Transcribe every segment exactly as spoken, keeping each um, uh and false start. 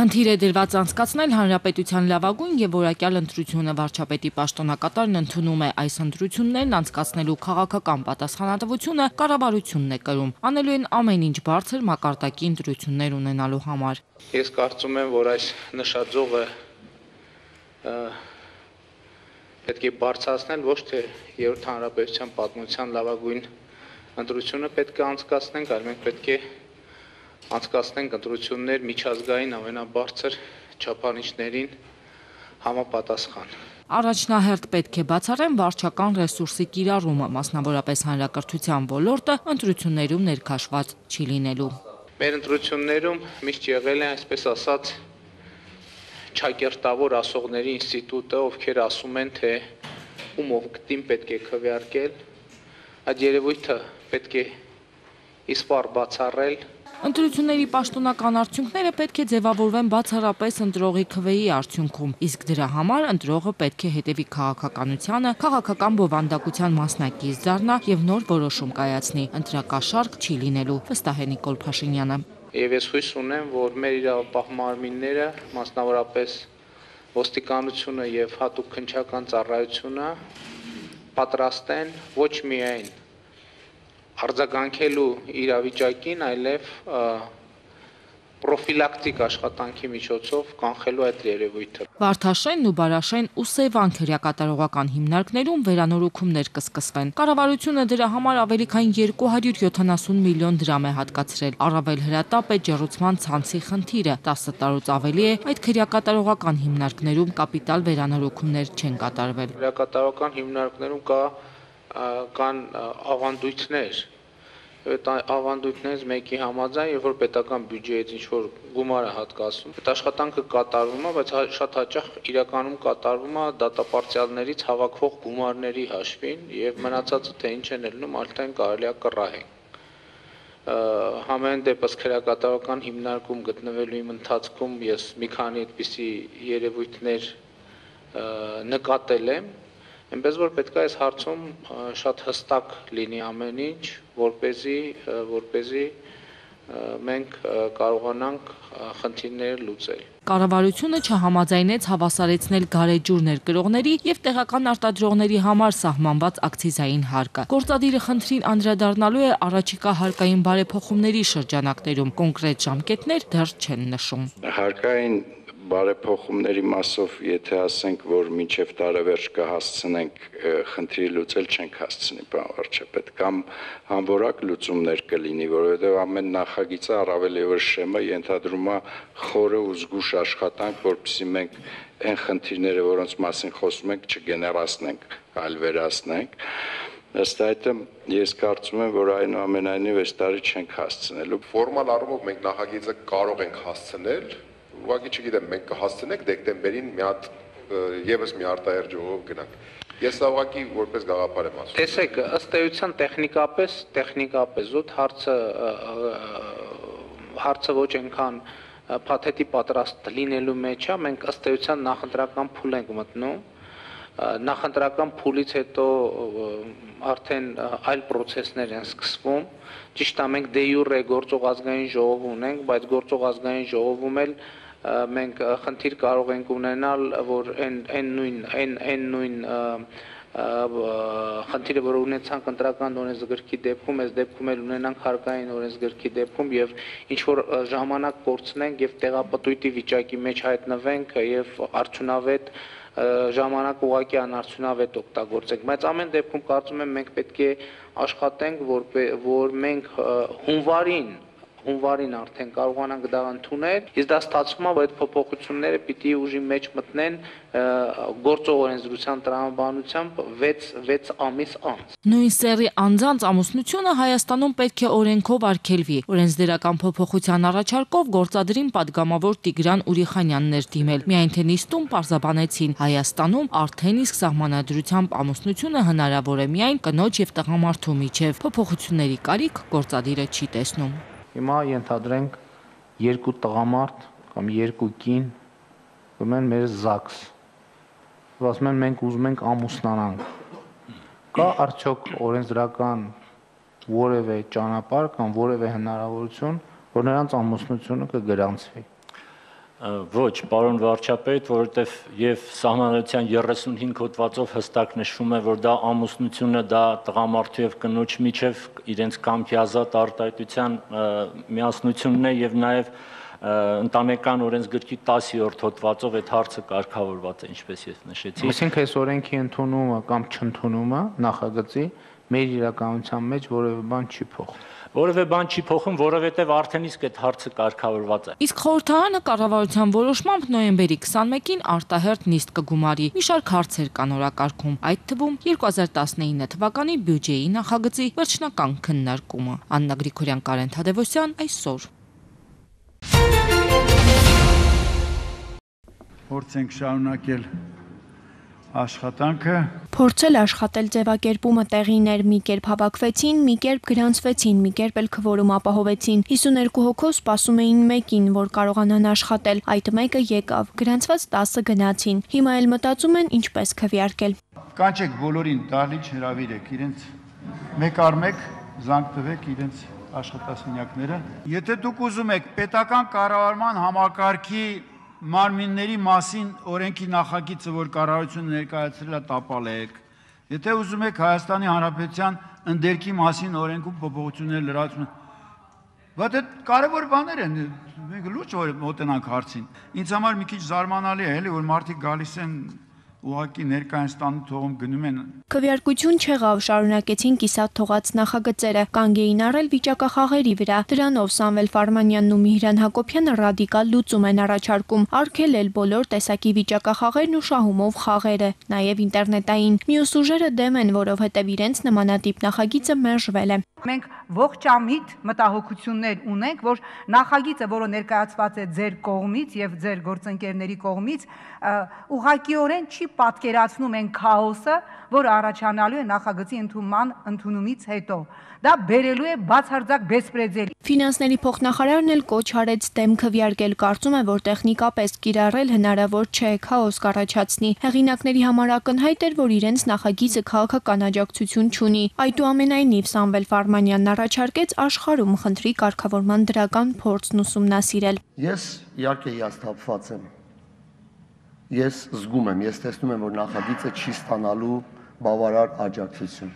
Խնդիր է դրված անցկացնել հանրապետության լավագույն եւ որակյալ ընտրությունը վարչապետի պաշտոնակատարն ընդունում է այս ընտրություններն անցկացնելու քաղաքական պատասխանատվությունը կառավարությունն է կրում, անելու են ամեն ինչ բարձր մակարդակի ընտրություններ ունենալու համար։ Ես կարծում եմ, որ այս նշաձողը պետք է բարձրացնել ոչ թե երրորդ հանրապետության պատմության լավագույն ընտրությունը պետք է անցկացնենք, այլ մենք պետք է անցկացնենք ընտրություններ միջազգային ամենաբարձր չափանիշներին համապատասխան։ Առաջնահերթ պետք է բացառեն վարչական ռեսուրսի կիրառումը, մասնավորապես հանրակրթության ոլորտը ընտրություններում ներքաշված չի լինելու։ Մեր ընտրություններում միշտ եղել է, այսպես ասած, չակերտավոր ասողների ինստիտուտը, ովքեր ասում են, թե ում օգտին պետք է քվեարկել, այդ երևույթը պետք է իսպառ բացառել։ Ընտրությունների պաշտոնական արդյունքները պետք է ձևավորվեն բացառապես ընտրողի քվեի արդյունքում, իսկ դրա համար ընտրողը պետք է հետևի քաղաքականությանը, քաղաքական բովանդակության մասնակից դառնա եւ նոր որոշում կայացնի։ Ընտրակաշառք չի լինելու, վստահ է Նիկոլ Փաշինյանը։ Եվ ես հույս ունեմ, որ մեր իրավապահ մարմինները, մասնավորապես ոստիկանությունը եւ հատուկ քննչական ծառայությունը պատրաստ են ոչ միայն արձագանքելու իրավիճակին, այլև պրոֆիլակտիկ աշխատանքի միջոցով կանխելու այդ երևույթը։ Վարդաշենն ու Բարաշեն ու Սևան քրեակատարողական հիմնարկներում վերանորոգումներ կսկսվեն։ Կառավարությունը դրա համար ավելի քան երկու հարյուր յոթանասուն միլիոն դրամ է հատկացրել։ Առավել հրատապ է ջեռուցման ցանցի խնդիրը։ տասը տարուց ավելի է այդ քրեակատարողական հիմնարկներում կապիտալ վերանորոգումներ չեն կատարվել։ Քրեակատարողական հիմնարկներում կա կան ավանդույթներ։ Այդ ավանդույթներից մեկի համաձայն, երբ որ պետական բյուջեից ինչ-որ գումար է հատկացվում, այդ աշխատանքը կատարվում է, բայց շատ հաճախ իրականում կատարվում է դատապարտյալներից հավաքվող գումարների հաշվին եւ մնացածը թե ինչ են ելնում, արդեն կարելի է կռահել։ Համեն դեպս քրեակատարողական հիմնարկում գտնվելու իմ ընթացքում ես մի քանի այդպիսի երևույթներ նկատել եմ, այնպես որ պետք է այս հարցում շատ հստակ լինի ամեն ինչ, որպեսզի որպեսզի մենք կարողանանք խնդիրները լուծել։ Կառավարությունը չհամաձայնեց հավասարեցնել գարեջուր ներկրողների եւ տեղական արտադրողների համար սահմանված ակցիզային հարկը։ Գործադիրը խնդրին անդրադառնալու է առաջիկա հարկային բարեփոխումների շրջանակներում, կոնկրետ ժամկետներ դեռ չեն նշում։ Հարկային բարեփոխումների մասով, եթե ասենք, որ մինչև տարեվերջ կհասցնենք խնդրի լուծել, չենք հասցնի, պարոն վարչապետ, կամ անորակ լուծումներ կլինի, որովհետև ամեն նախագիծը առավել ևս շեմը ենթադրում է խորը ու զգուշ աշխատանք, որպեսզի մենք այն խնդիրները, որոնց մասին խոսում ենք, չգեներացնենք, այլ վերացնենք։ Ըստ այդմ ես կարծում եմ, որ այնուամենայնիվ այս տարի չենք հասցնելու։ Ֆորմալ առումով մենք նախագիծը կարող ենք հասցնել, ուղղակի չգիտեմ, մենք կհասցնենք դեկտեմբերին մի հատ եւս մի արտահերթ ժողով գնանք։ Ես ուղղակի որպես գաղափար եմ ասում։ Տեսեք, ըստ էության տեխնիկապես, տեխնիկապես զուտ հարցը հարցը ոչ այնքան փաթեթի պատրաստ լինելու մեջ է, մենք ըստ էության նախընտրական փուլ ենք մտնում։ Նախընտրական փուլից հետո արդեն այլ process-ներ են սկսվում։ Ճիշտ է, մենք դե յուրե գործող ազգային ժողով ունենք, բայց գործող ազգային ժողովում էլ մենք խնդիր կարող ենք ունենալ, որ այն այն նույն այն այն նույն խնդիրը, որ ունեցանք ընտրական օրենսգրքի դեպքում, այս դեպքում էլ ունենանք հարկային օրենսգրքի դեպքում եւ ինչ որ ժամանակ կորցնենք եւ տեղապտույտի վիճակի մեջ հայտնվենք եւ արդյունավետ ժամանակ ուղղակի անարդյունավետ օգտագործենք, բայց ամեն դեպքում կարծում եմ մենք պետք է աշխատենք, որ որ մենք հունվարին հունվարին արդեն կարողանանք դա ընդունել, իսկ դա ստացվում է, որ այդ փոփոխությունները պիտի ուժի մեջ մտնեն գործող օրենսդրության տրամաբանությամբ վեց ամիս անց։ Նույն սեռի անձանց ամուսնությունը Հայաստանում պետք է օրենքով արգելվի։ Օրենսդրական փոփոխության առաջարկով գործադրին падգամավոր Տիգրան Ուրիխանյանն էր դիմել, միայն թե նիստում պարզաբանեցին Հայաստանում արդեն իսկ սահմանադրությամբ ամուսնությունը հնարավոր է միայն կնոջ եւ տղամարդու միջև։ Փոփոխությունների կարիք գործադիրը չի տեսնում։ Հիմա ենթադրենք երկու տղամարդ կամ երկու կին գումեն մեր ԶԱԳՍ։ Ասում են մենք ուզում ենք ամուսնանանք։ Կա արդյոք օրենսդրական որևէ ճանապարհ կամ որևէ հնարավորություն, որ նրանց ամուսնությունը կգրանցվի։ Ոչ, պարոն վարչապետ, որովհետև եւ սահմանադրության երեսունհինգ հոդվածով հստակ նշվում է, որ դա ամուսնությունը դա տղամարդու եւ կնոջ միջև իրենց կամքի ազատ արտահայտության միասնությունն է եւ նաեւ ընտանեկան օրենսգրքի տասերորդ հոդվածով այդ հարցը կարգավորված է, ինչպես ես նշեցի։ Այսինքն այս օրենքի ընդունումը կամ չընդունումը նախագծի մեր իրականության մեջ որևէ բան չի փոխում։ Որևէ բան չի փոխում, որովհետև արդեն իսկ այդ հարցը կարգավորված է։ Իսկ խորհրդարանը կառավարության որոշմամբ նոյեմբերի քսանմեկին արտահերթ նիստ կգումարի։ Մի շարք հարցեր կան օրակարգում, այդ թվում երկու հազար տասնինը թվականի բյուջեի նախագծի վերջնական քննարկումը։ Աննա Գրիգորյան, Կարեն Թադևոսյան, այսօր։ Փորձենք շարունակել աշխատանքը Փորձել աշխատել ձևակերպումը տեղիներ մի կերպ հավաքվեցին, մի կերպ գրանցվեցին, մի կերպ էլ քվորում ապահովեցին։ հիսուններկու հոգով սպասում էին մեկին, որ կարողանան աշխատել։ Այդ մեկը եկավ, գրանցված տասը գնացին։ Հիմա էլ մտածում են ինչպես քվեարկել։ Կանչեք բոլորին դահլիճ հրավիրեք իրենց մեկ առ մեկ զանգ տվեք իրենց աշխատասենյակները։ Եթե դուք ուզում եք պետական կառավարման համակարգի մարմինների մասին օրենքի նախագիծը, որ կառավարությունը ներկայացրել է, տապալեք։ Եթե ուզում եք Հայաստանի Հանրապետության ընդերքի մասին օրենքում փոփոխություններ լրացում, բայց այդ կարևոր բաներ են, մենք լուրջ մոտենանք հարցին։ Ինձ համար մի քիչ զարմանալի է, էլի, որ մարդիկ գալիս են ուղղակի ներկայացնում տանում թողում գնում են։ Քվեարկություն չեղավ, շարունակեցին կիսատ թողած նախագծերը, կանգ էին առել վիճակախաղերի վրա։ Դրանով Սամվել Ֆարմանյանն ու Միհրան Հակոբյանը ռադիկալ լուծում են առաջարկում, արգելել բոլոր տեսակի վիճակախաղերն ու շահումով խաղերը, նաև ինտերնետային։ Մյուս ուժերը դեմ են, որովհետև իրենց նմանատիպ նախագիծը մերժվել է։ Մենք ողջամիտ մտահոգություններ ունենք, որ նախագիծը, որը ներկայացված է ձեր կողմից եւ ձեր գործընկերների կողմից, ուղղակիորեն չի պատկերացնում այն քաոսը, որը առաջանալու է նախագծի ընդունման ընդունումից հետո։ Դա բերելու է բացարձակ բեսպրեդել։ Ֆինանսների փոխնախարարն էլ կոչ արեց դեմ քվեարկել, կարծում է, որ տեխնիկապես կիրառել հնարավոր չէ, քաոս կառաջացնի։ Հեղինակների համար ակնհայտ էր, որ իրենց նախագիծը քաղաքական աջակցություն չունի։ Այդուամենայնիվ Սամվել Ֆարմանյանն առաջարկեց աշխարհում խնդրի կարգավորման դրական փորձն ուսումնասիրել։ Ես իհարկե հիասթափված եմ։ Ես զգում եմ, ես տեսնում եմ, որ նախագիծը չի ստանալու բավարար աջակցություն։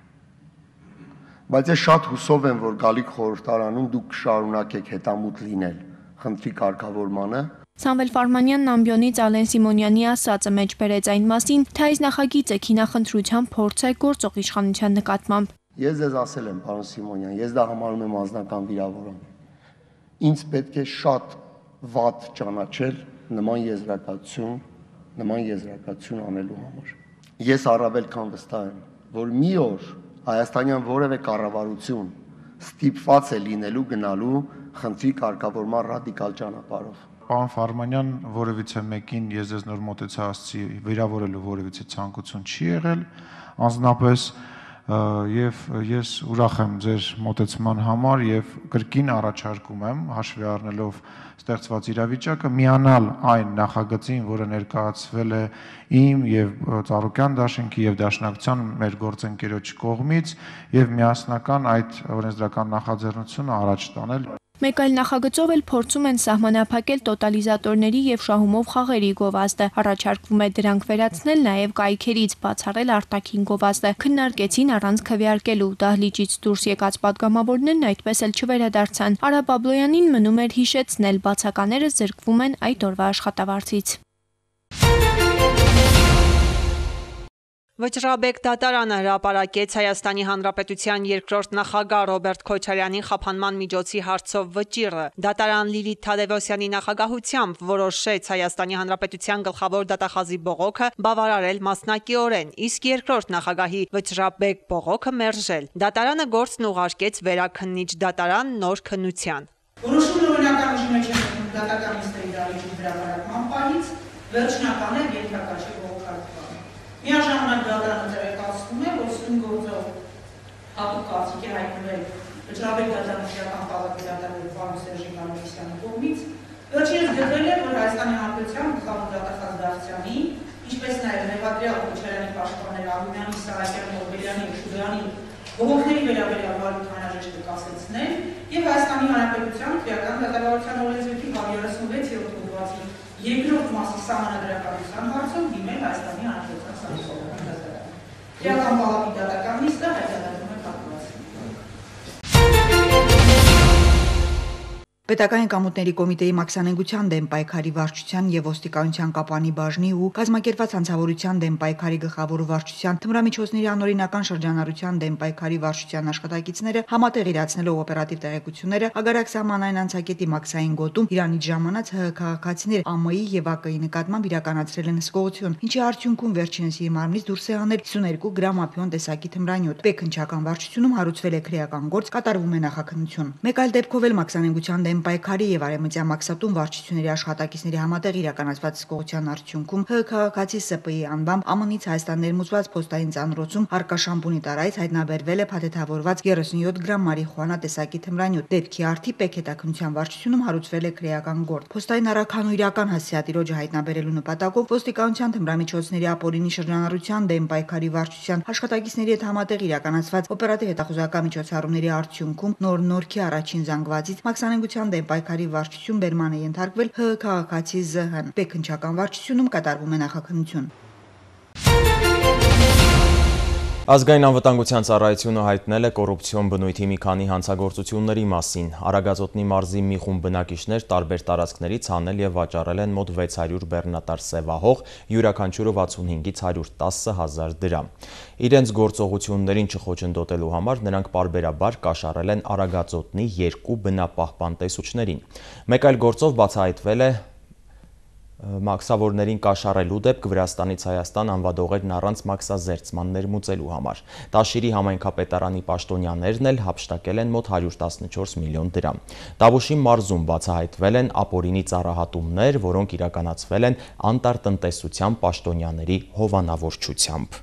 Բայց ես շատ հուսով եմ, որ գալիք խորհրդարանում դուք կշարունակեք հետամուտ լինել խնդրի կարգավորմանը։ Սամվել Ֆարմանյանն ամբիոնից Ալեն Սիմոնյանի ասածը մեջ բերեց այն մասին, թե այս նախագիծը քինախնդրության փորձ է գործող իշխանության նկատմամբ։ Ես ձեզ ասել եմ, պարոն Սիմոնյան, ես դա համարում եմ անձնական վիրավորում։ Ինձ պետք է շատ վատ ճանաչել նման եզրակացություն, նման եզրակացություն անելու համար։ Ես առավել քան վստահ եմ, որ մի օր հայաստանյան որևէ կառավարություն ստիպված է լինելու գնալու խնդրի կարգավորման ռադիկալ ճանապարհով։ Պարոն Ֆարմանյան, որևիցե մեկին ես ձեզ նոր մոտեցա ասացի, վիրավորելու որևիցե ցանկություն չի եղել, անձնապես եւ ես ուրախ եմ ձեր մոտեցման համար եւ կրկին առաջարկում եմ, հաշվի առնելով ստեղծված իրավիճակը, միանալ այն նախագծին, որը ներկայացվել է իմ եւ Ծառուկյան դաշինքի եւ Դաշնակցության մեր գործընկերոջ կողմից եւ միասնական այդ օրենսդրական նախաձեռնությունը առաջ տանել։ Մեկ այլ նախագծով էլ փորձում են սահմանափակել տոտալիզատորների եւ շահումով խաղերի գովազդը։ Առաջարկվում է դրանք վերացնել նաեւ կայքերից, բացառել արտաքին գովազդը։ Քննարկեցին առանց քվեարկելու, դահլիճից դուրս եկած падգամավորներն այդպես էլ չվերադարձան։ Արա Բաբլոյանին մնում էր հիշեցնել, բացակաները զրկվում են այդ օրվա աշխատավարձից։ Վճռաբեկ դատարանը հրապարակեց Հայաստանի Հանրապետության երկրորդ նախագահ Ռոբերտ Քոչարյանի խափանման միջոցի հարցով վճիռը։ Դատարան Լիլիթ Թադևոսյանի նախագահությամբ որոշեց Հայաստանի Հանրապետության գլխավոր դատախազի բողոքը բավարարել մասնակիորեն, իսկ երկրորդ նախագահի վճռաբեկ բողոքը մերժել։ Դատարանը գործն ուղարկեց վերաքննիչ դատարան նոր քննության։ Որոշումը օրինական ուժի մեջ է դատական նիստերի դարիքի հրապարակման պահից վերջնական է ենթակա չէ բողոքարկման։ Միաժամանակ դատարանը տեղեկացնում է, որ սույն գործով հատուկ կարծիք է հայտնվել վճռաբեկ դատարանության պալատի դատարանի պարոն Սերժի Մանուկյանի կողմից, վերջինս գտել է, որ Հայաստանի Հանրապետության գլխավոր դատախազ Դավթյանի, ինչպես նաև Նեվադրյալ Քոչարյանի պաշտպաններ Ալունյանի, Սահակյանի, Օրբելյանի և Շուդրանի բողոքների վերաբերյալ վարույթ հանրաժեշտը կասեցնել և Հայաստանի Հանրապետության քրեական դատավարության օրենսգրքի հարյուր երեսունվեց երրորդ գործվածի երկրորդ մասի սահմանադրականության հարցում դիմել Հայաստանի Հանրապետության Սահմանադրական դատարան։ Քրեական պալատի դատական նիստը հայտարարվում է փակված։ Պետական եկամուտների կոմիտեի մաքսանենգության դեմ պայքարի վարչության եւ ոստիկանության կապանի բաժնի ու կազմակերպված հանցավորության դեմ պայքարի գլխավոր վարչության թմրամիջոցների անօրինական շրջանառության դեմ պայքարի վարչության աշխատակիցները համատեղ իրացնելով օպերատիվ տեղեկությունները Ագարակ սահմանային անցակետի մաքսային գոտում Իրանից ժամանած ՀՀ քաղաքացիներ ԱՄԻ եւ ԱԿ-ի նկատմամբ իրականացրել են հսկողություն, ինչի արդյունքում վերջինս իր մարմնից դուրս է հանել հիսունհինգ գրամ ափիոն տեսակի թմրանյութ։ Պետքնչական վարչությունում հարուցվել է քրեական գործ, կատարվում է նախաքննություն։ Մեկ այլ դեպքով էլ մաքսանենգության դեմ պայքարի եւ արեմտյան մաքսատուն վարչությունների աշխատակիցների համատեղ իրականացված հսկողության արդյունքում ՀՀ քաղաքացի ՍՊ-ի անվամբ ԱՄՆ-ից Հայաստան ներմուծված փոստային ծանրոցում արկա շամպունի տարայից հայտնաբերվել է փաթեթավորված երեսունյոթ գրամ մարիխուանա տեսակի թմրանյութ։ Դեպքի արդի պետքետաքննության վարչությունում հարուցվել է քրեական գործ։ Փոստային առաքան ու իրական հասցեատիրոջը հայտնաբերելու նպատակով ոստիկանության թմրամիջոցների ապօրինի շրջանառության դեմ պայքարի վարչության աշխատակիցների հետ համատեղ իրականացված օպերատիվ հետախուզական միջոցառումների արդյունքում նոր նորքի առաջին զանգվածից մաքսանենգության դեմ պայքարի վարչություն բերման է ենթարկվել ՀՀ քաղաքացի ԶՀ-ն։ Պետքնչական վարչությունում կատարվում է նախաքննություն։ Ազգային անվտանգության ծառայությունը հայտնել է կոռուպցիոն բնույթի մի քանի հանցագործությունների մասին։ Արագածոտնի մարզի մի խումբ բնակիչներ տարբեր տարածքներից հանել եւ վաճառել են մոտ վեց հարյուր բեռնատար սևահող, յուրաքանչյուրը վաթսունհինգից հարյուր տասը հազար դրամ։ Իրենց գործողություններին չխոչընդոտելու համար նրանք պարբերաբար կաշառել են Արագածոտնի երկու բնապահպան տեսուչներին։ Մեկ այլ գործով բացահայտվել է մաքսավորներին կաշառելու դեպք Վրաստանից Հայաստան անվադողերն առանց մաքսազերծման ներմուծելու համար։ Տաշիրի համայնքապետարանի պաշտոնյաներն էլ հափշտակել են մոտ հարյուր տասնչորս միլիոն դրամ։ Տավուշի մարզում բացահայտվել են ապօրինի ծառահատումներ, որոնք իրականացվել են անտարտնտեսության պաշտոնյաների հովանավորչությամբ։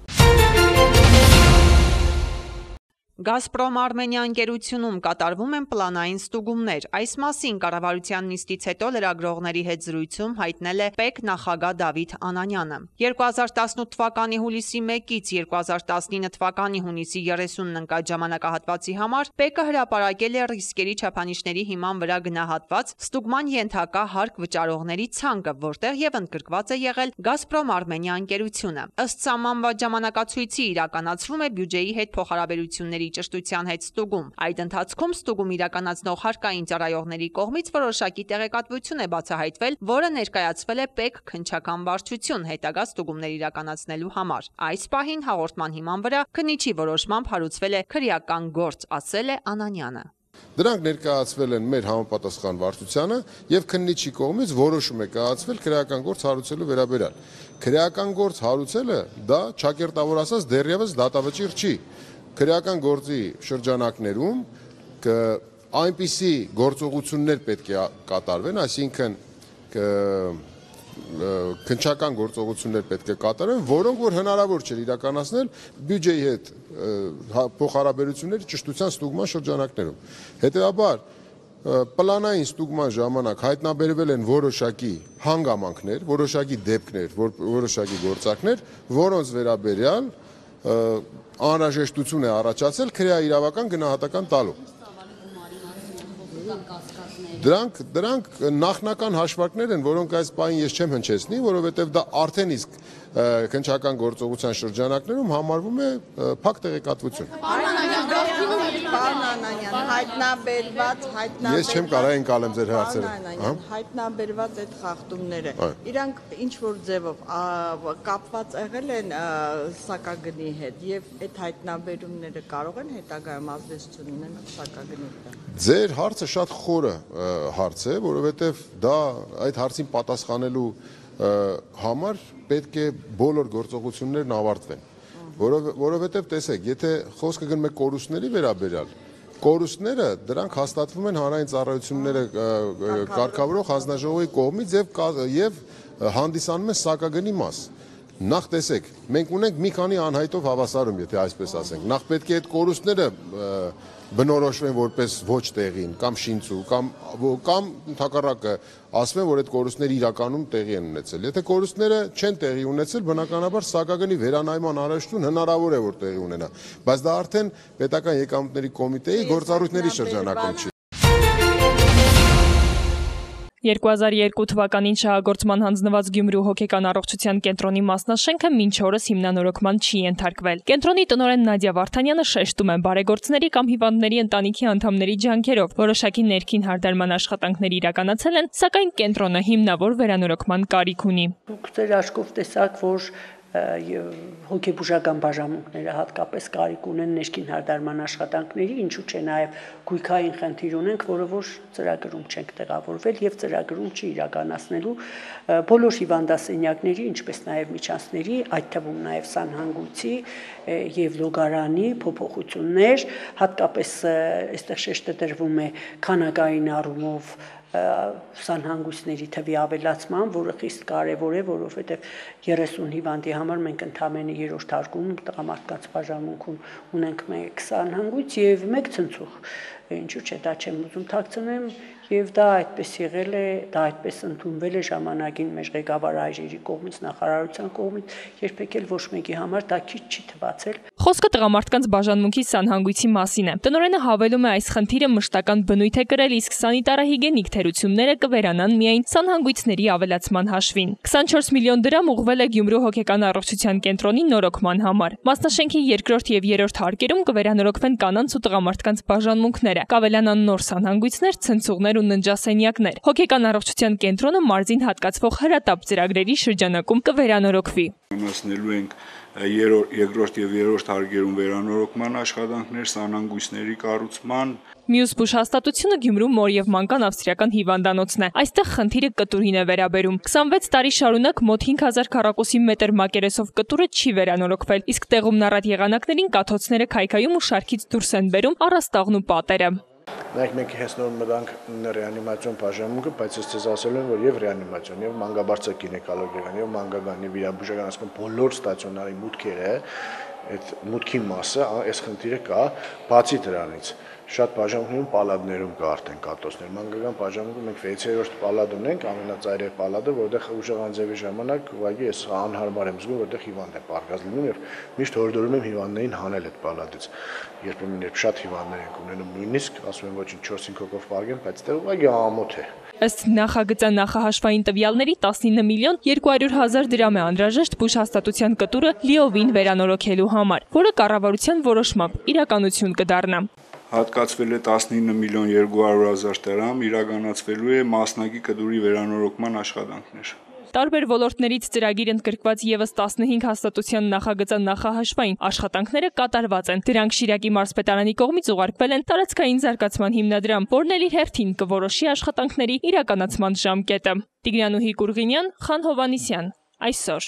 Գազպրոմ Արմենիա ընկերությունում կատարվում են պլանային ստուգումներ։ Այս մասին կառավարության նիստից հետո լրագրողների հետ զրույցում հայտնել է ՊԵԿ նախագահ Դավիթ Անանյանը։ երկու հազար տասնութ թվականի հուլիսի մեկից երկու հազար տասնինը թվականի հունիսի երեսունն ընկած ժամանակահատվածի համար ՊԵԿ-ը հրապարակել է ռիսկերի չափանիշների հիման վրա գնահատված ստուգման ենթակա հարկ վճարողների ցանկը, որտեղ եւ ընդգրկված է եղել Գազպրոմ Արմենիա ընկերությունը։ Ըստ սահմանված ժամանակացույցի իրականացվում է բյուջեի հետ փոխհարաբերությունների ճշտության հետ ստուգում։ Այդ ընթացքում ստուգում իրականացնող հարկային ծառայողների կողմից որոշակի տեղեկատվություն է բացահայտվել, որը ներկայացվել է ՊԵԿ քննչական վարչություն հետագա ստուգումներ իրականացնելու համար։ Այս պահին հաղորդման հիման վրա քննիչի որոշմամբ հարուցվել է քրեական գործ, ասել է Անանյանը։ Դրանք ներկայացվել են մեր համապատասխան վարչությանը եւ քննիչի կողմից որոշում է կայացվել քրեական գործ հարուցելու վերաբերյալ։ Քրեական գործ հարուցելը դա ճակերտավոր ասած դեռևս դատավճիռ չի։ Քրեական գործի շրջանակներում այնպիսի գործողություններ պետք է կատարվեն, այսինքն քննչական գործողություններ պետք է կատարեն, որոնք որ հնարավոր չէ իրականացնել բյուջեի հետ փոխհարաբերությունների ճշտության ստուգման շրջանակներում։ Հետևաբար պլանային ստուգման ժամանակ հայտնաբերվել են որոշակի հանգամանքներ, որոշակի դեպքներ, որոշակի գործակներ, որոնց վերաբերյալ անհրաժեշտություն է առաջացել քրեաիրավական գնահատական տալու։ Դրանք դրանք նախնական հաշվարկներ են, որոնք այս պահին ես չեմ հնչեցնի, որովհետև դա արդեն իսկ քննչական գործողության շրջանակներում համարվում է փակ տեղեկատվություն։ Հայտնաբերված հայտնաբերված Ես չեմ կարող ընկալեմ ձեր հարցերը։ Հայտնաբերված այդ խախտումները իրանք ինչ որ ձևով կապված եղել են սակագնի հետ եւ այդ հայտնաբերումները կարող են հետագայում ազդեցություն ունենալ սակագնի վրա։ Ձեր հարցը շատ խորը հարց է, որովհետև դա այդ հարցին պատասխանելու համար պետք է բոլոր գործողություններն ավարտվեն, որովհետև տեսեք, եթե խոսքը գնում է կորուստների վերաբերյալ, կորուստները դրանք հաստատվում են հանրային ծառայությունները կարգավորող հանձնաժողովի կողմից եւ հանդիսանում են սակագնի մաս։ Նախ տեսեք, մենք ունենք մի քանի անհայտով հավասարում, եթե այսպես ասենք, նախ պետք է այդ կորուստները բնորոշվեն որպես ոչ տեղին, կամ շինծու, կամ կամ ընդհակառակը ասվեն, որ այդ կորուստները իրականում տեղի են ունեցել։ Եթե կորուստները չեն տեղի ունեցել, բնականաբար սակագնի վերանայման անհրաժեշտություն հնարավոր է որ տեղի ունենա, բայց դա արդեն պետական եկամուտների կոմիտեի գործառույթների շրջանակում չի։ երկու հազար երկու թվականին շահագործման հանձնված Գյումրու հոգեկան առողջության կենտրոնի մասնաշենքը մինչ օրս հիմնանորոգման չի ենթարկվել։ Կենտրոնի տնօրեն Նադիա Վարդանյանը շեշտում է բարեգործների կամ հիվանդների ընտանիքի անդամների ջանքերով որոշակի ներքին հարդարման աշխատանքներ իրականացել են, սակայն կենտրոնը հիմնավոր վերանորոգման կարիք ունի։ Դուք ձեր աչքով տեսաք, որ հոգեբուժական բաժանմունքները հատկապես կարիք ունեն ներքին հարդարման աշխատանքների, ինչու՞ չէ նաև գույքային խնդիր ունենք, որը որ ծրագրում չենք տեղավորվել եւ ծրագրում չի իրականացնելու բոլոր հիվանդասենյակների, ինչպես նաև միջանցքների, այդ թվում նաև սանհանգույցի եւ լոգարանի փոփոխություններ, հատկապես այստեղ շեշտը դրվում է քանակային առումով սանհանգույցների թվի ավելացման, որը խիստ կարևոր է, որովհետև երեսուն հիվանդի համար մենք ընդամենը երրորդ հարկում տղամարդկանց բաժանմունքում ունենք մեկ սանհանգույց եւ մեկ ցնցուղ, ինչու՞ չէ, դա չեմ ուզում թաքցնեմ, եւ դա այդպես եղել է, դա այդպես ընդունվել է ժամանակին մեր ղեկավար այրերի կողմից, նախարարության կողմից, երբեք էլ ոչ մեկի համար դա քիչ չի թվացել։ Խոսքը տղամարդկանց բաժանմունքի սանհանգույցի մասին է։ Տնօրենը հավելում է, այս խնդիրը մշտական բնույթ է կրել, իսկ սանիտարահիգիենիկ թերությունները կվերանան միայն սանհանգույցների ավելացման հաշվին։ քսանչորս միլիոն դրամ ուղղվել է Գյումրու հոգեկան առողջության կենտրոնի նորոգման համար։ Մասնաշենքի երկրորդ եւ երրորդ հարկերում կվերանորոգվեն կանանց ու տղամարդկանց բաժանմունքները, կավելանան նոր սանհանգույցներ, ցնցուղներ ու ննջասենյակներ։ Հոգեկան առողջության կենտրոնը մարզին հատկացվող հրատապ ծրագրերի շրջանակում կվերանորոգվի։ Անցնելու ենք երկրորդ եւ երրորդ հարկերում վերանորոգման աշխատանքներ, սանհանգույցների կառուցման։ Մյուս բուժհաստատությունը Գյումրու մոր եւ մանկան ավստրիական հիվանդանոցն է։ Այստեղ խնդիրը կտուրին է վերաբերում։ քսանվեց տարի շարունակ մոտ հինգ հազար քառակուսի մետր մակերեսով կտուրը չի վերանորոգվել, իսկ տեղում նարատ եղանակներին կաթոցները քայքայում ու շարքից դուրս են բերում առաստաղն ու պատերը։ Նայեք, մենք հենց նոր մտանք ռեանիմացիոն բաժանմունքը, բայց ես ձեզ ասել եմ, որ եւ ռեանիմացիոն, եւ մանկաբարձակ գինեկոլոգիական, եւ մանկական եւ վիրաբուժական ասում բոլոր ստացիոնարի մուտքերը, այդ մուտքի մասը, այս խնդիրը կա, բացի դրանից։ Շատ բաժանմունքներում պալատներում կա արդեն կաթոցներ։ Մանկական բաժանմունքում մենք վեցերորդ պալատ ունենք, ամենածայրեր պալատը, որտեղ ուժեղանձևի ժամանակ ուղղակի ես անհարմար եմ զգում, որտեղ հիվանդ է պարկած լինում եւ միշտ հորդորում եմ հիվանդներին հանել այդ պալատից։ Երբեմն երբ շատ հիվանդներ ենք ունենում, նույնիսկ ասում եմ ոչինչ չորս-հինգ հոգով պարկեն, բայց դեռ ուղղակի ամոթ է։ Ըստ նախագծան նախահաշվային տվյալների տասնինը միլիոն երկու հարյուր հազար դրամ է անհրաժեշտ բուժհաստատության կտուրը լիովին վերանորոգելու համար, որը կառավարության որոշմամբ իրականություն կդառնա։ Հատկացվել է տասնինը միլիոն երկու հարյուր հազար դրամ, իրականացվելու է մասնակի կտուրի վերանորոգման աշխատանքներ։ Տարբեր ոլորտներից ծրագիր ընդգրկված եւս տասնհինգ հաստատության նախագծան նախահաշվային աշխատանքները կատարված են։ Դրանք Շիրակի մարզպետարանի կողմից ուղարկվել են տարածքային զարգացման հիմնադրամ, որն էլ իր հերթին կորոշի աշխատանքների իրականացման ժամկետը։ Տիգրանուհի Կուրղինյան, Խան Հովանիսյան, այսօր։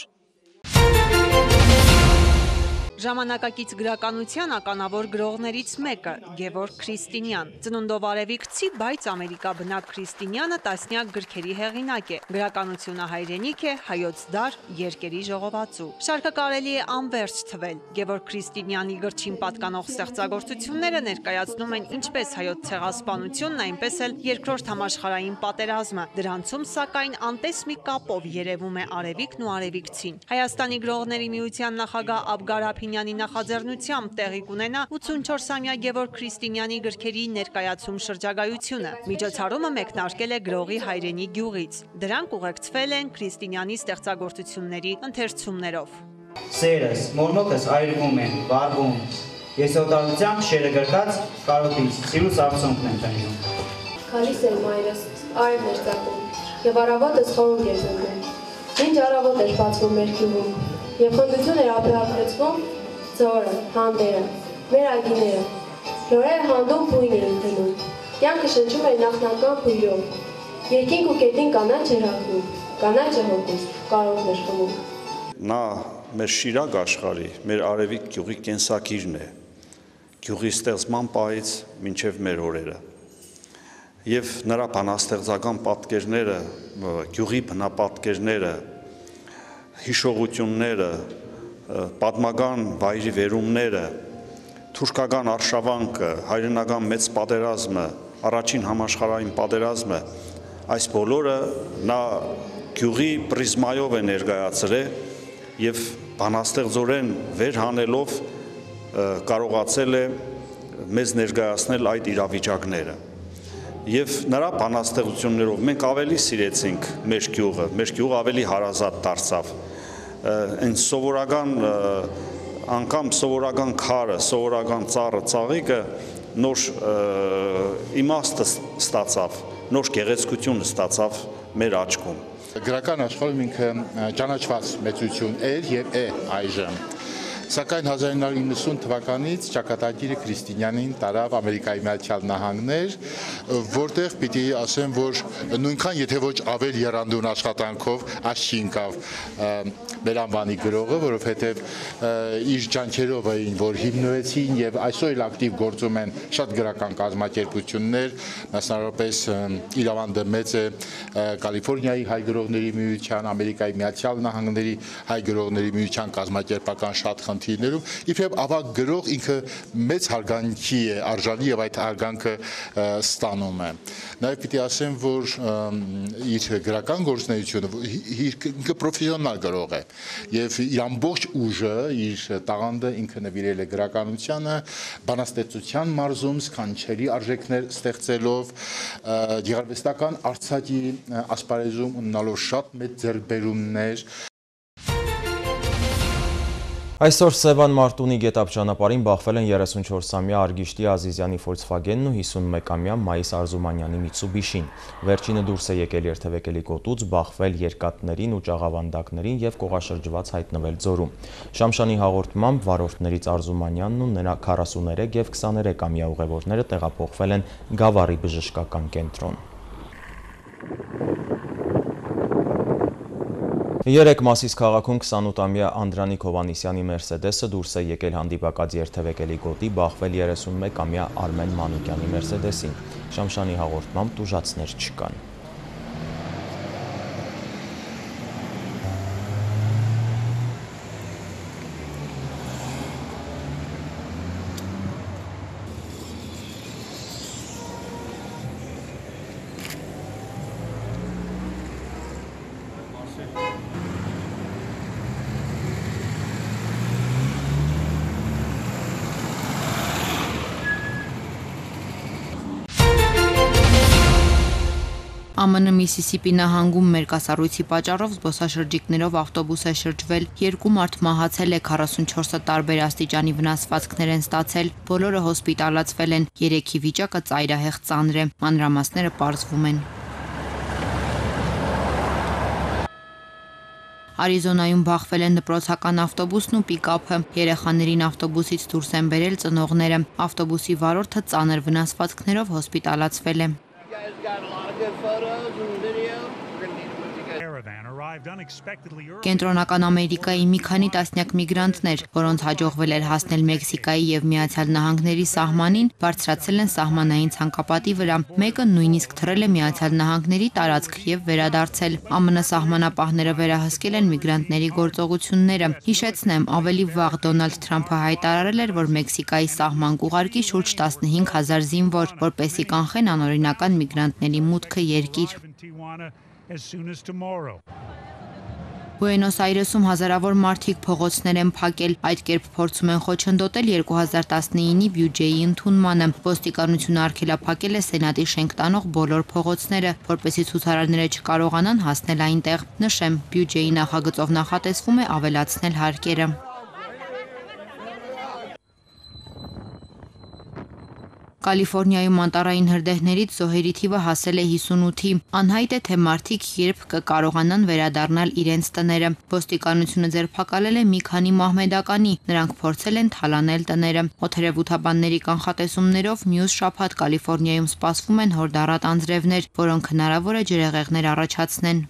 Ժամանակակից գրականության ականավոր գրողներից մեկը Գևորգ Քրիստինյան։ Ծնունդով արևիկցի, բայց Ամերիկա բնակ Քրիստինյանը տասնյակ գրքերի հեղինակ է։ Գրականությունը հայրենիք է, հայոց դար, երկերի ժողովածու։ Շարքը կարելի է անվերջ թվել։ Գևորգ Քրիստինյանի գրչին պատկանող ստեղծագործությունները ներկայացնում են ինչպես հայոց ցեղասպանությունն, այնպես էլ երկրորդ համաշխարհային պատերազմը։ Դրանցում սակայն անտես մի կապով երևում է արևիկն ու արևիկցին։ Հայաստանի գրողների միության նախագահ Աբգար Ափինյանի նախաձեռնությամբ տեղի կունենա ութսունչորսամյա Գևորգ Քրիստինյանի գրքերի ներկայացում շրջագայությունը։ Միջոցառումը մեկնարկել է գրողի հայրենի գյուղից։ Դրանք ուղեկցվել են Քրիստինյանի ստեղծագործությունների ընթերցումներով։ Սերս, մորնոքս այրվում են, վառվում։ Ես օտարությամբ շերը գրկած կարոտից, սիրուս արցունքն եմ տնջում։ Քալիս էր մայրս, արևն էր ծակում, եւ առավոտս խորունգ էր զնգում։ Ինչ առավոտ էր բացվում մեր գյուղում, եւ խնդություն էր ապրապրեցվում ձորը, հանդերը, մեր այգիները։ Լորերը հանդում բույն էին դնում, կյանքը շնչում էր նախնական բույրով։ Երկինք ու կետին կանաչ էր հագնում, կանաչը հոգում, կարոտն էր խմում։ Նա մեր Շիրակ աշխարհի, մեր արևիկ գյուղի կենսակիրն է, գյուղի ստեղծման պահից մինչև մեր օրերը։ Եվ նրա բանաստեղծական պատկերները, գյուղի բնապատկերները, հիշողությունները, պատմական վայրի վերումները, թուրքական արշավանքը, հայրենական մեծ պատերազմը, առաջին համաշխարհային պատերազմը, այս բոլորը նա գյուղի պրիզմայով է ներկայացրել եւ բանաստեղծորեն վեր հանելով կարողացել է մեզ ներկայացնել այդ իրավիճակները։ եւ նրա բանաստեղծություններով մենք ավելի սիրեցինք մեր գյուղը, մեր գյուղը ավելի հարազատ դարձավ։ Այն սովորական անգամ սովորական քարը, սովորական ծառը, ծաղիկը նոր իմաստ ստացավ, նոր գեղեցկություն ստացավ մեր աչքում։ Գրական աշխարհում ինքը ճանաչված մեծություն էր եւ է այժմ։ Սակայն հազար իննսուն իննսուն թվականից ճակատագիրը Քրիստինյանին տարավ Ամերիկայի Միացյալ Նահանգներ, որտեղ պիտի ասեմ, որ նույնքան եթե ոչ ավել եռանդուն աշխատանքով աչքի ընկավ մեր անվանի գրողը, որովհետև իր ջանքերով էին, որ հիմնվեցին եւ այսօր էլ ակտիվ գործում են շատ գրական կազմակերպություններ, մասնավորապես Իրավանդը մեծ է Կալիֆոռնիայի հայ գրողների միության, Ամերիկայի Միացյալ Նահանգների հայ գրողների միության կազմակերպական շատ խնդիրներում, իբրև ավագ գրող ինքը մեծ հարգանքի է արժանի եւ այդ հարգանքը ստանում է։ Նաեւ պիտի ասեմ, որ իր գրական գործունեությունը ինքը պրոֆեսիոնալ գրող է եւ իր ամբողջ ուժը, իր տաղանդը ինքը նվիրել է գրականությանը, բանաստեղծության մարզում սքանչելի արժեքներ ստեղծելով, գեղարվեստական արձակի ասպարեզում ունենալով շատ մեծ ձեռքբերումներ։ Այսօր Սևան Մարտունի գետափ ճանապարհին բախվել են երեսունչորսամյա Արգիշտի Ազիզյանի Volkswagen-ն ու հիսունմեկամյա Մայիս Արզումանյանի Mitsubishi-ն։ Վերջինը դուրս է եկել երթևեկելի գոտուց, բախվել երկաթներին ու ճաղավանդակներին եւ կողաշրջված հայտնվել ձորում։ Շամշանի հաղորդմամբ վարորդներից Արզումանյանն ու նրա քառասուներեք եւ քսաներեկամյա ուղևորները տեղափոխվել են Գավառի բժշկական կենտրոն։ Երեք Մասիս քաղաքում քսանութամյա Անդրանիկ Հովանիսյանի Մերսեդեսը դուրս է եկել հանդիպակաց երթևեկելի գոտի, բախվել երեսունմեկամյա Արմեն Մանուկյանի Մերսեդեսին։ Շամշանի հաղորդմամբ տուժածներ չկան։ Ամն Միսիսիպի նահանգում մերկասառույցի պատճառով զբոսաշրջիկներով ավտոբուս է շրջվել, երկու մարդ մահացել է, քառասունչորսը տարբեր աստիճանի վնասվածքներ են ստացել, բոլորը հոսպիտալացվել են, երեքի վիճակը ծայրահեղ ծանր է, մանրամասները պարզվում են։ Արիզոնայում բախվել են դպրոցական ավտոբուսն ու պիկափը, երեխաներին ավտոբուսից դուրս են բերել ծնողները, ավտոբուսի վարորդը ծանր վնասվածքներով հոսպիտալացվել է։ Կենտրոնական Ամերիկայի մի քանի տասնյակ միգրանտներ, որոնց հաջողվել էր հասնել Մեքսիկայի եւ Միացյալ Նահանգների սահմանին, բարձրացել են սահմանային ցանկապատի վրա, մեկը նույնիսկ թռել է Միացյալ Նահանգների տարածք եւ վերադարձել։ ԱՄՆ սահմանապահները վերահսկել են միգրանտների գործողությունները։ Հիշեցնեմ, ավելի վաղ Դոնալդ Թրամփը հայտարարել էր, որ Մեքսիկայի սահման կուղարկի շուրջ տասնհինգ հազար զինվոր, որպեսզի կանխեն անօրինական միգրանտների մուտքը երկիր։ Բուենոս Այրեսում հազարավոր մարդիկ փողոցներ են փակել, այդ կերպ փորձում են խոչընդոտել երկու հազար տասնինի բյուջեի ընդունմանը։ Ոստիկանությունը արգելափակել է Սենատի շենք տանող բոլոր փողոցները, որպեսզի ցուցարարները չկարողանան հասնել այնտեղ։ Նշեմ, բյուջեի նախագծով նախատեսվում է ավելացնել հարկերը։ Կալիֆոռնիայում անտառային հրդեհներից զոհերի թիվը հասել է հիսունութի։ Անհայտ է, թե մարդիկ երբ կկարողանան վերադառնալ իրենց տները։ Ոստիկանությունը ձերբակալել է մի քանի մահմեդականի, նրանք փորձել են թալանել տները։ Օդերևութաբանների կանխատեսումներով մյուս շաբաթ Կալիֆոռնիայում սպասվում են հորդառատ անձրևներ, որոնք հնարավոր է ջրեղեղներ առաջացնեն։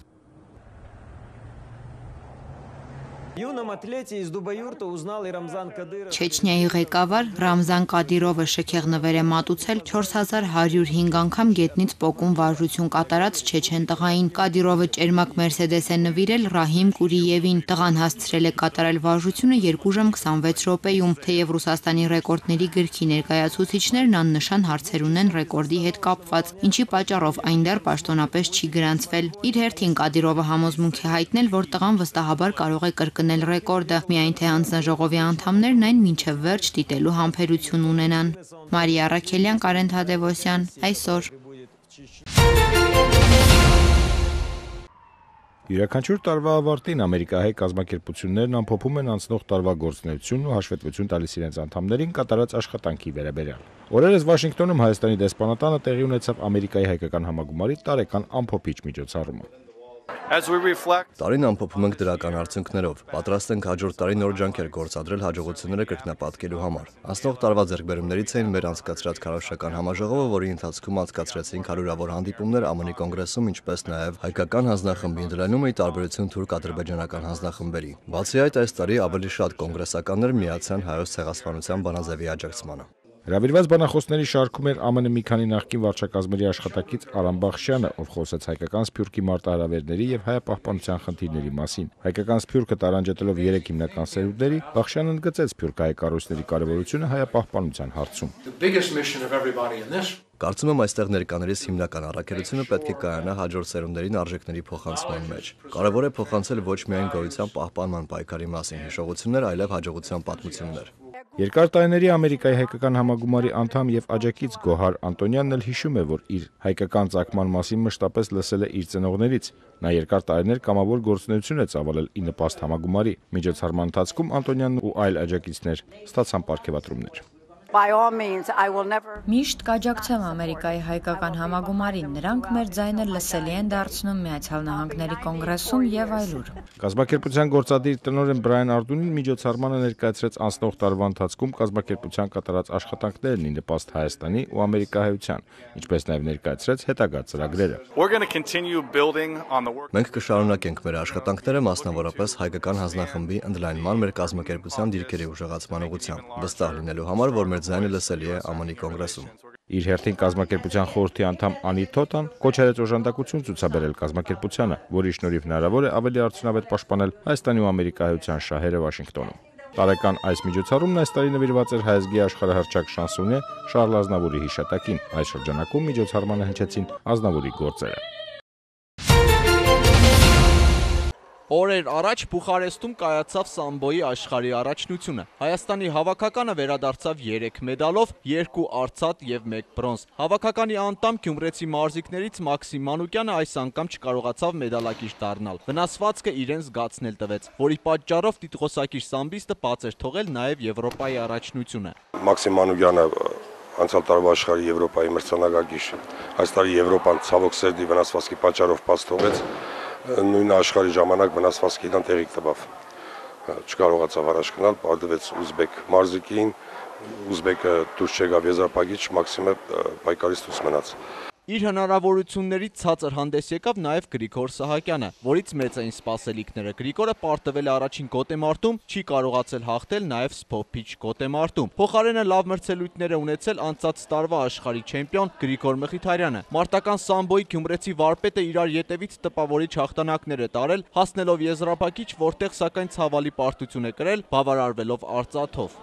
Չեչնիայի ղեկավար Ռամզան Կադիրովը շքեղ նվեր է մատուցել չորս հազար հարյուր հինգ անգամ գետնից պոկում վարժություն կատարած չեչեն տղային։ Կադիրովը ճերմակ Մերսեդես է նվիրել Ռահիմ Կուրիևին։ Տղան հասցրել է կատարել վարժությունը երկու ժամ քսանվեց րոպեում, թեև Ռուսաստանի ռեկորդների գրքի ներկայացուցիչներն աննշան հարցեր ունեն ռեկորդի հետ կապված, ինչի պատճառով այն դեռ պաշտոնապես չի գրանցվել։ Իր հերթին Կադիրովը համոզմունք է հայտնել, որ տղան վստահաբար կարող է կրկնել ռեկորդը, միայն թե հանձնաժողովի անդամներն այն մինչև վերջ դիտելու համբերություն ունենան։ Մարիա Ռաքելյան, Կարեն Թադևոսյան, այսօր։ Յուրաքանչյուր տարվա ավարտին ամերիկահայ կազմակերպություններն ամփոփում են անցնող տարվա գործունեությունն ու հաշվետվություն տալիս իրենց անդամներին կատարած աշխատանքի վերաբերյալ։ Օրերս Վաշինգտոնում Հայաստանի դեսպանատանը տեղի ունեցավ Ամերիկայի հայկական համագումարի տարեկան ամփոփիչ միջոցառումը։ Տարին ամփոփում ենք դրական արդյունքներով, պատրաստ ենք հաջորդ տարի նոր ջանքեր գործադրել հաջողությունները կրկնապատկելու համար։ Անցնող տարվա ձեռքբերումներից էին մեր անցկացրած քարոզչական համաժողովը, որի ընթացքում անցկացրեցինք հարյուրավոր հանդիպումներ ԱՄՆ կոնգրեսում, ինչպես նաև հայկական հանձնախմբի ընդլայնումը՝ ի տարբերություն թուրք-ադրբեջանական հանձնախմբերի։ Բացի այդ, այս տարի ավելի շատ կոնգրեսականներ միացան Հայոց ցեղասպանության բանաձևի աջակցմանը։ Հրավիրված բանախոսների շարքում էր ԱՄՆ մի քանի նախկին վարչակազմերի աշխատակից Արամ Բախշյանը, ով խոսեց հայկական Սփյուռքի մարտահրավերների եւ հայապահպանության խնդիրների մասին։ Հայկական Սփյուռքը տարանջատելով երեք հիմնական սերունդների, Բախշյանն ընդգծեց սփյուռքահայ կառույցների կարևորությունը հայապահպանության հարցում։ Կարծում եմ այստեղ ներկաներից հիմնական առաքելությունը պետք է կայանա հաջորդ սերունդերին արժեքների փոխանցման մեջ։ Կարևոր է փոխանցել ոչ միայն գոյության պահպանման պայքարի մասին հիշողություններ, այլև հաջողության պատմություններ։ Երկար տարիների Ամերիկայի հայկական համագումարի անդամ եւ աջակից Գոհար Անտոնյանն էլ հիշում է, որ իր հայկական ծագման մասին մշտապես լսել է իր ծնողներից։ Նա երկար տարիներ կամավոր գործունեություն է ծավալել ի նպաստ համագումարի։ Միջոցառման ընթացքում Անտոնյանն ու այլ աջակիցներ ստացան պարգևատրումներ։ Միշտ կաջակցեմ Ամերիկայի հայկական համագումարին, նրանք մեր ձայնը լսելի են դարձնում Միացյալ Նահանգների կոնգրեսում եւ այլուր։ Կազմակերպության գործադիր տնօրեն Բրայան Արդունին միջոցառմանը ներկայացրեց անցնող տարվա ընթացքում կազմակերպության կատարած աշխատանքներն ի նպաստ Հայաստանի ու ամերիկահայության, ինչպես նաև ներկայացրեց հետագա ծրագրերը։ Մենք կշարունակենք մեր աշխատանքները, մասնավորապես հայկական հանձնախմբի ընդլայնման մեր կազմակերպության դիրքերի ուժեղացման ուղղությամբ, վստահ լինելու համար, որ մեր ձայնը լսելի է ԱՄՆ կոնգրեսում։ Իր հերթին կազմակերպության խորհրդի անդամ Անի Թոտան կոչ արեց օժանդակություն ցուցաբերել կազմակերպությանը, որի շնորհիվ հնարավոր է ավելի արդյունավետ պաշտպանել Հայաստանի ու ամերիկահայության շահերը Վաշինգտոնում։ Տարեկան այս միջոցառումն այս տարի նվիրված էր հայազգի աշխարհահռչակ շանսոնյե Շարլ Ազնավուրի հիշատակին։ Այս շրջանակում միջոցառմանը հնչեցին Ազնավուրի գործերը։ Օրեր առաջ Բուխարեստում կայացավ սամբոյի աշխարհի առաջնությունը։ Հայաստանի հավաքականը վերադարձավ երեք մեդալով, երկու արծաթ եւ մեկ բրոնզ։ Հավաքականի անդամ Գյումրեցի մարզիկներից Մաքսիմ Մանուկյանը այս անգամ չկարողացավ մեդալակիր դառնալ։ Վնասվածքը իրեն զգացնել տվեց, որի պատճառով տիտղոսակիր սամբիստը բաց էր թողել նաեւ Եվրոպայի առաջնությունը։ Մաքսիմ Մանուկյանը անցյալ տարվա աշխարհի Եվրոպայի մրցանակակիր, այս տարի Եվրոպան ցավոք սերդի վնասվածքի պատճառով բաց թողեց։ Նույն աշխարհի ժամանակ վնասվածքի իրան տեղիք տվավ։ Չկարողացավ առաջ գնալ, պարտվեց ուզբեկ մարզիկին, ուզբեկը դուրս չեկավ եզրափակիչ, Մաքսիմը պայքարից դուրս մնաց։ Իր հնարավորություններից ցածր հանդես եկավ նաև Գրիգոր Սահակյանը, որից մեծ էին սպասելիքները։ Գրիգորը պարտվել է առաջին գոտեմարտում, չի կարողացել հաղթել նաև սփոփիչ գոտեմարտում։ Փոխարենը լավ մրցելույթներ է ունեցել անցած տարվա աշխարհի չեմպիոն Գրիգոր Մխիթարյանը։ Մարտական սամբոյի գյումրեցի վարպետը իրար ետևից տպավորիչ հաղթանակներ է տարել, հասնելով եզրափակիչ, որտեղ սակայն ցավալի պարտություն է կրել, բավարարվելով արծաթով։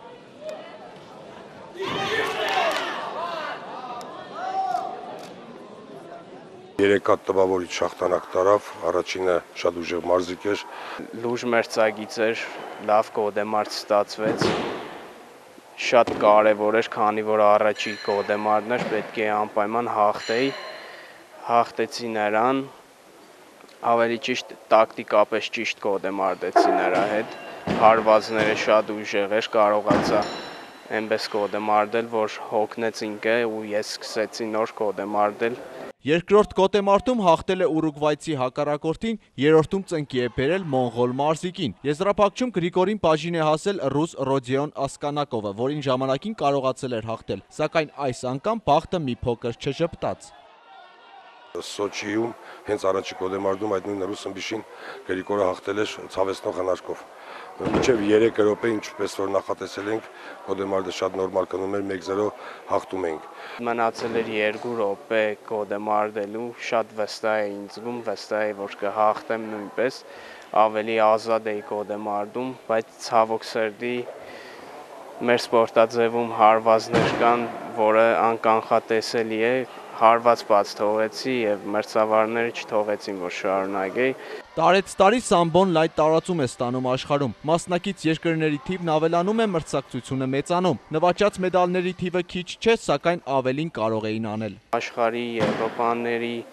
Երեք հատ տպավորիչ հաղթանակ տարավ, առաջինը շատ ուժեղ մարզիկ էր։ Լուրջ մրցակից էր, լավ գոտեմարտ ստացվեց։ Շատ կարևոր էր, քանի որ առաջի գոտեմարտն էր, պետք է անպայման հաղթեի։ Հաղթեցի նրան, ավելի ճիշտ տակտիկապես ճիշտ գոտեմարտեցի նրա հետ։ Հարվածները շատ ուժեղ էր, կարողացա այնպես գոտեմարտել, որ հոգնեց ինքը ու ես սկսեցի նոր գոտեմարտել։ Երկրորդ գոտեմարտում հաղթել է Ուրուգվայցի հակառակորդին, երրորդում ծնկի է բերել մոնղոլ մարզիկին։ Եզրափակչում Գրիգորին բաժին է հասել ռուս Ռոդիոն Ասկանակովը, որին ժամանակին կարողացել էր հաղթել, սակայն այս անգամ բախտը մի փոքր չժպտաց։ Սոչիում հենց առաջի գոտեմարտում այդ նույն ռուս ըմբիշին Գրիգորը հաղթել էր ցավեցնող հնարքով։ Մինչև երեք րոպե, ինչպես որ նախատեսել ենք, գոտեմարտը շատ նորմալ գնում էր, մեկ զրո հաղթում էինք։ Մնացել էր երկու րոպե գոտեմարտելու, շատ վստահ էի ինձ զգում, վստահ էի, որ կհաղթեմ նույնպես, ավելի ազատ էի գոտեմարտում, բայց ցավոք սրտի մեր սպորտաձևում հարվածներ կան, որը անկանխատեսելի է, հարված բաց թողեցի եւ մրցավարները չթողեցին, որ շարունակեի։ Տարեց տարի սամբոն լայտ տարածում է ստանում աշխարհում։ Մասնակից երկրների թիվն ավելանում է, մրցակցությունը մեծանում։ Նվաճած մեդալների թիվը քիչ չէ, սակայն ավելին կարող էին անել։ Աշխարհի, Եվրոպաների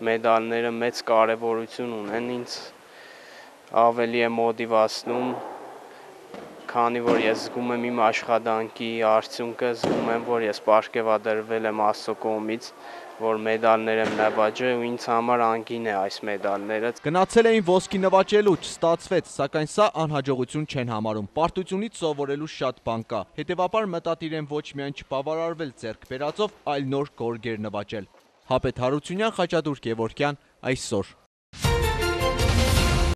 մեդալները մեծ կարևորություն ունեն, ինձ ավելի է մոտիվացնում, քանի որ ես զգում եմ իմ աշխատանքի արդյունքը, զգում եմ, որ ես պարգևատրվել եմ Աստծո կողմից, որ մեդալներ եմ նվաճել ու ինձ համար անկին է այս մեդալները։ Գնացել էին ոսկի նվաճելու, չստացվեց, սակայն սա անհաջողություն չեն համարում։ Պարտությունից սովորելու շատ բան կա։ Հետևաբար մտադիր են ոչ միայն չբավարարվել ձեռք բերածով, այլ նոր գորգեր նվաճել։ Հապետ Հարությունյան, Խաչատուր Գևորգյան, այսօր։